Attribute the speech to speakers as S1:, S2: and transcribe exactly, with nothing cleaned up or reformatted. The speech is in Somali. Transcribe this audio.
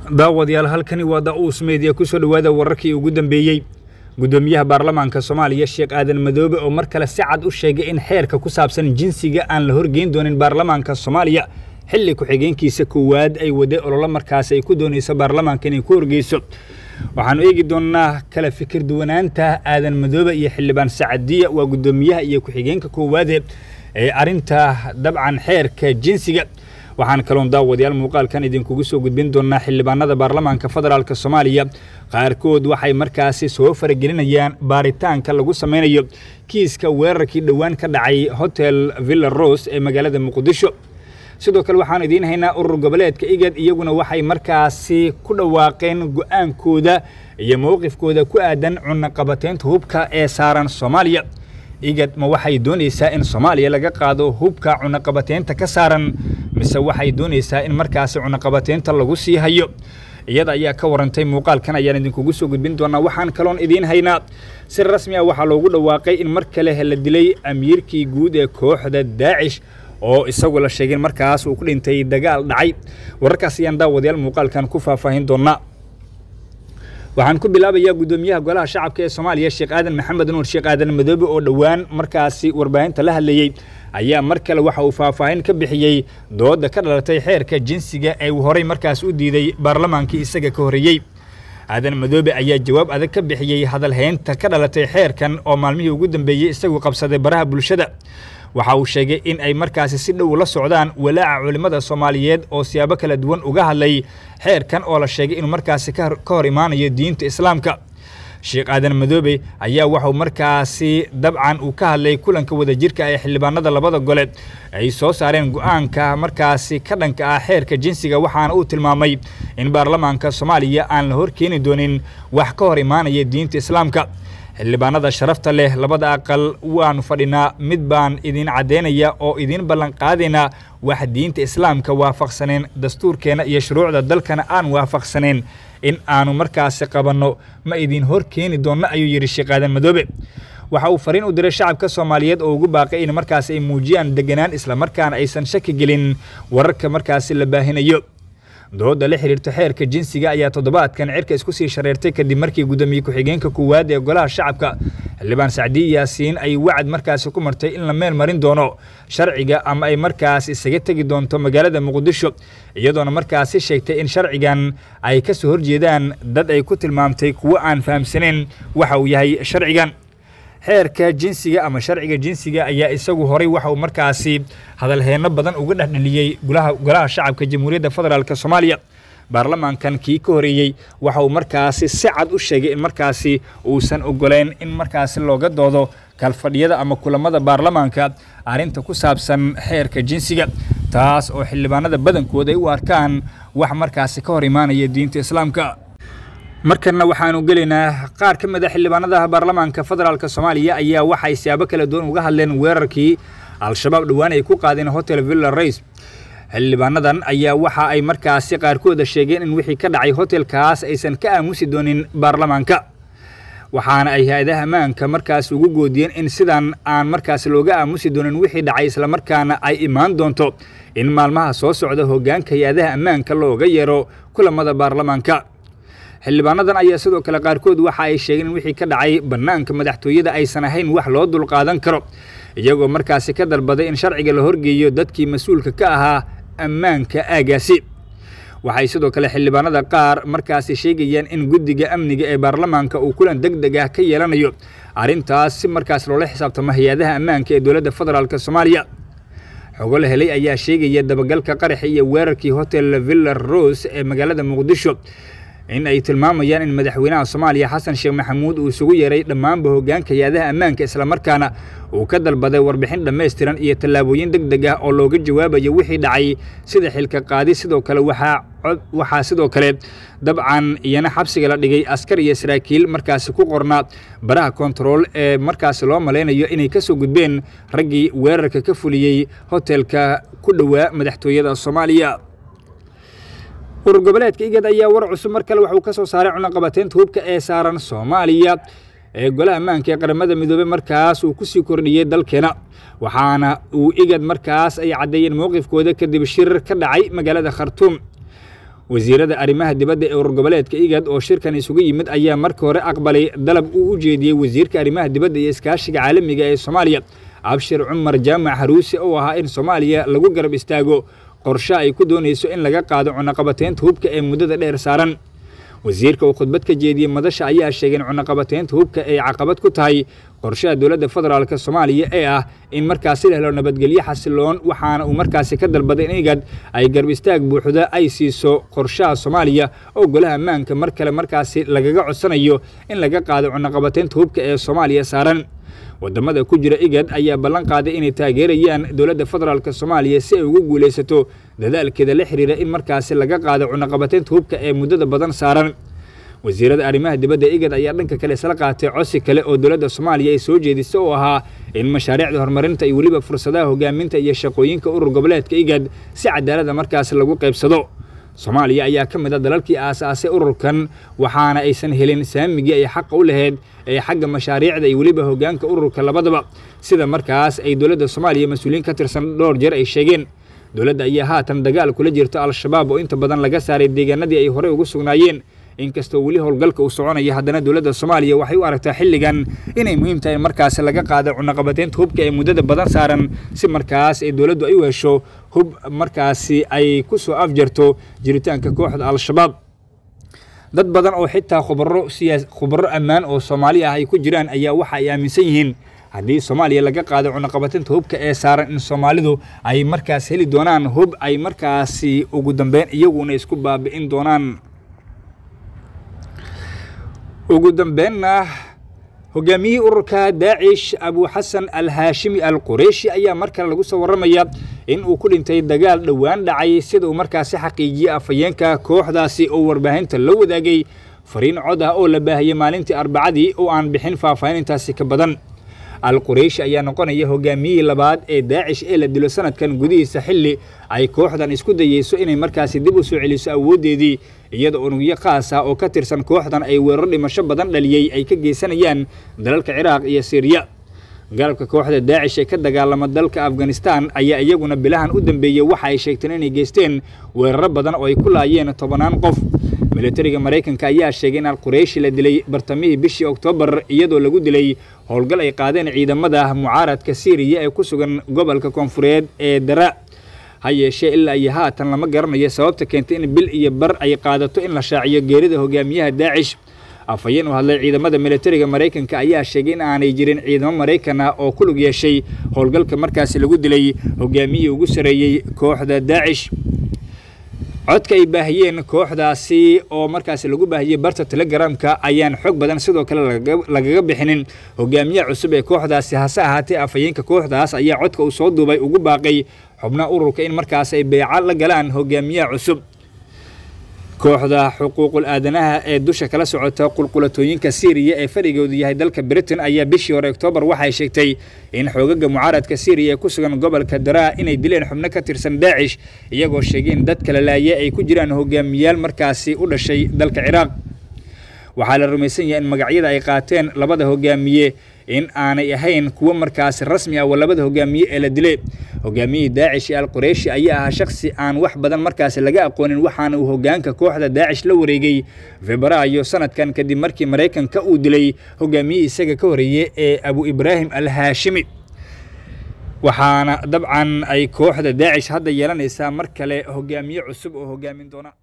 S1: daawadayaal halkani waa Daa'uus Media ku soo dhawaada wararkii ugu dambeeyay gudoomiyaha baarlamaanka Soomaaliya Sheekh Aadan Madoobe oo mar kale si cad u sheegay in xeerka ku saabsan jinsiga aan la horgeyn doonin baarlamaanka Soomaaliya xilli ku xigeenkiisa koowaad ay wada olole markaas ay ku doonayso baarlamaanka inay ku horgeyso waxaan eegi doonaa kala fikir duwanaanta Aadan Madoobe iyo xildhibaan Saacadiya waa gudoomiyaha iyo ku xigeenka koowaad ee arinta dabcan xeerka jinsiga waxaan kaloon daawadayaal muuqaalkan idinkugu soo gudbin doonaa xildhibaanada baarlamaanka federaalka Soomaaliya qaarkood waxay markaasi soo faragelinayaan baaritaanka lagu sameynayo kiiska weerarkii dhawaan ka dhacay Hotel Villa Rose ee magaalada Muqdisho sidoo kale waxaan idin haynaa urur goboleedka igad iyaguna waxay markaasi ku dhawaaqeen go'aankooda iyo mowqifkooda ku aadan cunaqabateynta hubka ee saaran Soomaaliya igad ma waxay doonaysaa in Soomaaliya laga qaado hubka cunaqabateynta ka saaran mise waxay doonaysaa in markaas cunaqabateynta lagu sii hayo iyada ayaa ka warantay muuqaalkan ayaan idinkugu soo gudbin doonaa waxaan kaloon idin haynaa si rasmi ah waxa loogu dhawaaqay in mar kale la dilay amiirkii guud ee kooxda Daacish oo isagu la sheegay markaas uu ku dhintay dagaal dhacay wararkaas ayaan daawadayaal muuqaalkan ku faahfaahin doonaa waxaan ku bilaabayaa gudoomiyaha golaha shacabka ee Soomaaliya Sheekh Aadan Maxamed Nuur Sheekh Aadan Madoobe oo dhawaan markaasi warbaahinta la hadlayay ayaa mar kale waxa uu faahfaahin ka bixiyay dooda ka dhalatay xeerka jinsiga ee uu horay markaas u diiday baarlamaankii isaga ka horeeyay Aadan Madoobe ayaa jawaab adag ka bixiyay hadal heynta ka dhalatay xeerkan oo maalmihii ugu dambeeyay isagu qabsaday baraha bulshada waxa uu sheegay in ay markaasi si dhow la socdaan walaaca culimada Soomaaliyeed oo siyaabo kala duwan uga hadlay xeerkan oo la sheegay inuu markaasi ka hor imaanayo diinta Islaamka Sheekh Aadan Madoobe ayaa waxa uu markaasi dabcan uu ka hadlay kulanka wadajirka ee xildhibaanada labada gole ay soo saareen go'aanka markaasi ka dhanka ah xeerka jinsiga waxaana uu tilmaamay in baarlamaanka Soomaaliya aan la horkeeni doonin wax ka hor imaanaya diinta Islaamka xildhibaanada sharafta leh labada aqal waanu fadhinaa mid baan idin cadeynaya oo idin ballan qaadayna wax diinta Islaamka waafaqsaneen dastuurkeena iyo shuruucda dalkana aan waafaqsaneen in aanu markaasi qabanno ma idin hor keeni doonno ayuu yiri Sheekh Aadan Madoobe waxa uu fariin u diray shacabka Soomaaliyeed oo ugu baaqay in markaasi ay muujiyaan deganaan isla markaana aysan shaki gelin wararka markaasi la baahinayo dooda la xiriirta xeerka jinsiga ayaa toddobaadkan cirka isku sii shareertay kadib markii gudoomiye ku xigeenka koowaad ee golaha shacabka xildhibaan Saacadiya Yaasiin ay wacd markaasi ku martay in la meel marin doono sharciga ama ay markaas isaga tagi doonto magaalada Muqdisho iyadoona markaasi sheegtay in sharcigan ay ka soo horjeedaan dad ay ku tilmaamtay kuwa aan fahamsaneen waxa uu yahay sharcigan xeerka jinsiga ama sharciga jinsiga ayaa isagu horay waxa uu markaasi hadal heeno badan uga dhaxdhaliyay golaha golaha shacabka Jamhuuriyadda Federaalka Soomaaliya baarlamaankan kii ka horeeyay waxa uu markaasi si cad u sheegay in markaasi uusan ogoleen in markaasi looga doodo kalfadhiyada ama kulamada baarlamaanka arinta ku saabsan xeerka jinsiga taas oo xildhibaanada badankooda ay u arkaan wax markaasi ka hor imaanaya diinta Islaamka markana waxaanu galeynaa qaar ka mid ah xildhibaanada baarlamaanka federaalka Soomaaliya ayaa waxay siyaabo kala duwan uga hadleen weerarkii al-shabaab dhawaan ay ku qaadeen Hotel Villa Rose xildhibaanadan ayaa waxa ay markaasi qaarkood sheegeen in wixii ka dhacay hotelkaas aysan ka aamusi doonin baarlamaanka waxaana ay hay'adaha ammaanka markaas ugu goodiyeen in sidan aan markaas looga aamusi doonin wixii dhacay isla markaana ay imaan doonto in maalmaha soo socda hoggaanka hay'adaha ammaanka looga yeero kulamada baarlamaanka xildhibaanadan ayaa sidoo kale qaarkood waxa ay sheegeen in wixii ka dhacay banaanka madaxtooyada aysan ahayn wax loo dul qaadan karo iyagoo markaasi ka dalbaday in sharciga la horgeeyo dadkii mas'uulka ka ahaa ammaanka aagaasi waxay sidoo kale xildhibaanada qaar markaasi sheegayaan in guddiga amniga ee baarlamaanka uu kulan degdeg ah ka yeelanayo arintaas si markaas loola xisaabtamo hay'adaha ammaanka ee dowladda federaalka Soomaaliya xogo la helay ayaa sheegaya dabagalka qarax iyo weerarkii Hotel Villa Rose ee magaalada Muqdisho in ay tilmaamayaan in madaxweynaha Soomaaliya Xasan Sheekh Maxamuud uu isugu yeeray dhammaanba hoggaanka hay'adaha ammaanka isla markaana uu ka dalbaday warbixin dhameystiran iyo tallaabooyin degdeg ah oo looga jawaabayo wixii dhacay sida xilka qaadi sidoo kale waxa waxa sidoo kale dabcan iyana xabsiga la dhigay askar iyo saraakiil markaas ku qornaa baraha control ee markaas loo maleynayo inay ka soo gudbeen raggii weerarka ka fuliyay hotelka ku dhawaa madaxtooyada Soomaaliya urur goboleedka igad ayaa war cusub mar kale waxa uu ka soo saaray cunaqabateynta hubka ee saaran Soomaaliya ee golaha ammaanka ee qaramada midoobay markaas uu ku sii kordhiyay dalkeena waxaana uu igad markaas ay cadeeyeen mowqifkooda kadib shir ka dhacay magaalada Khartoum wasiirada arrimaha dibadda ee urur goboleedka IGAD oo shirkan isugu yimid ayaa markii hore aqbalay dalab uu u jeediyey wasiirka arrimaha dibadda iyo iskaashiga caalamiga ee Soomaaliya Abshir Cumar Jaamac Haruusi oo ahaa in Soomaaliya lagu garab istaago qorshe ay ku doonayso in laga qaado cunaqabateynta hubka ee muddada dheer saaran wasiirka oo khudbad ka jeediyey madasha ayaa sheegay in cunaqabateynta hubka ay caqabad ku tahay qorshaha dowladda federaalka Soomaaliya ee ah in markaas la helo nabadgelyo xasiloon waxaana uu markaas ka dalbaday in IGAD ay garab istaag buuxda ay siiso qorshaha Soomaaliya oo golaha ammaanka mar kale markaas lagaga codsanayo in laga qaado cunaqabateynta hubka ee Soomaaliya saaran wadamada ku jira IGAD ayaa ballan qaaday inay taageerayaan dowladda federaalka Soomaaliya si ay ugu guuleysato dadaalkeeda la xiriira in markaas laga qaado cunaqabateynta hubka ee muddada badan saaran wasiirada arrimaha dibadda IGAD ayaa dhanka kale isla qaatay codsi kale oo dowladda Soomaaliya ay soo jeedisay oo ahaa in mashaariicda horumarinta iyo waliba fursadaha hogaaminta iyo shaqooyinka urur goboleedka IGAD si cadaalad ah markaas lagu qaybsado Soomaaliya ayaa ka mid ah dalalkii aasaasay ururkan waxaana aysan helin saamigii ay xaq u lahayd ee xagga mashaariicda iyo waliba hogaanka ururka labadaba sida markaas ay dowladda Soomaaliya mas'uuliyiin ka tirsan dhowr jeer ay sheegeen dowladda ayaa haatan dagaal kula jirta al-shabaab oo inta badan laga saaray deegaanadii ay hore ugu sugnaayeen inkastoo wali howlgalka uu soconaya haddana dowladda Soomaaliya waxay u aragtaa xilligan inay muhiim tahay markaas laga qaado cunaqabateynta hubka ee muddada badan saaran si markaas ay dowladdu ay u hesho hub markaas ay ku soo afjarto jiritaanka kooxda al-shabaab dad badan oo xitaa khubaro siyaas khubaro ammaan oo Soomaali ah ay ku jiraan ayaa waxa ay aaminsan yihiin haddii Soomaaliya laga qaado cunaqabateynta hubka ee saaran in Soomaalidu ay markaas heli doonaan hub ay markaas ugu dambeyn iyaguna isku baabi'in doonaan ugu dambeynna hogaamiyihii ururka Daacish Abu Xasan Al-Haashimi Al-Qurayshi ayaa markale lagu soo waramaya in uu ku dhintay dagaal dhawaan dhacay sida uu markaas xaqiijiyay afayeenka kooxdaasi oo warbaahinta la wadaagay fariin cod ah oo la baahiyay maalintii Arbacadii oo aan bixin faahfaahintaasi ka badan Al-Qurayshi ayaa noqonaya hogaamiyihii labaad ee Daacish ee la dilo sanadkan gudihiisa xilli ay kooxdan isku dayayso inay markaas dib u soo celiso awoodeedii iyada oo unugyo qaas ah oo ka tirsan kooxdan ay weerar dhimasho badan dhaliyay ay ka geysanayaan dalalka Ciraaq iyo Syria garabka kooxda Daacish ee ka dagaalama dalka Afghanistan ayaa iyaguna bilahan u dambeeyay waxa ay sheegteen inay geysteen weerar badan oo ay ku laayeen tobanaan qof militariga Mareykanka ayaa sheegay in Al-Qurayshi la dilay bartamihii bishii Oktoobar iyadoo lagu dilay howlgal ay qaadeen ciidamada mucaaradka Syria ee ku sugan gobolka koonfureed ee Daraa hayeeshee ilaa iyo haatan lama garanayo sababta keentay in bil iyo bar ay qaadato in la shaaciyo geerida hogaamiyaha Daacish afayeen u hadlay ciidamada militariga Mareykanka ayaa sheegay in aanay jirin ciidamo Mareykan ah oo ku lug yeeshay howlgalka markaas lagu dilay hogaamiyihii ugu sareeyay kooxda Daacish codka ay baahiyeen kooxdaasi oo markaas lagu baahiyay barta Telegramka ayaan xog badan sidoo kale lagaga bixinin hogaamiyaha cusub ee kooxdaasi hase ahaatee afayeenka kooxdaas ayaa codka uu soo duubay ugu baaqay xubnaha ururka in markaas ay beeca la galaan hogaamiyaha cusub kooxda xuquuqul aadanaha ee dusha kala socota qulqulatooyinka Syria ee fadhigoodu yahay dalka Britain ayaa bishii hore Oktoobar waxay sheegtay in xoogaga mucaaradka Syria ku sugan gobolka Daraa inay dileen xubno ka tirsan Daacish iyagoo sheegay in dad kala laayay ay ku jiraan hogaamiyaal markaasi u dhashay dalka Ciraaq waxaa la rumaysan yahay in magacyada ay qaateen labada hogaamiye in aanay ahayn kuwa markaas rasmi ah labada hogaamiye ee la dilay hogaamiyihii Daacish Al-Qurayshi ayaa ahaa shakhsi aan wax badan markaas laga aqoonin waxaana uu hogaanka kooxda Daacish la wareegay Febraayo sanadkan kadib markii Mareykanka uu dilay hogaamiyihii isaga ka horeeyay ee Abu Ibrahim Al-Haashimi waxaana dabcan ay kooxda Daacish hadda yeelanaysaa mar kale hogaamiye cusub oo hogaamin doona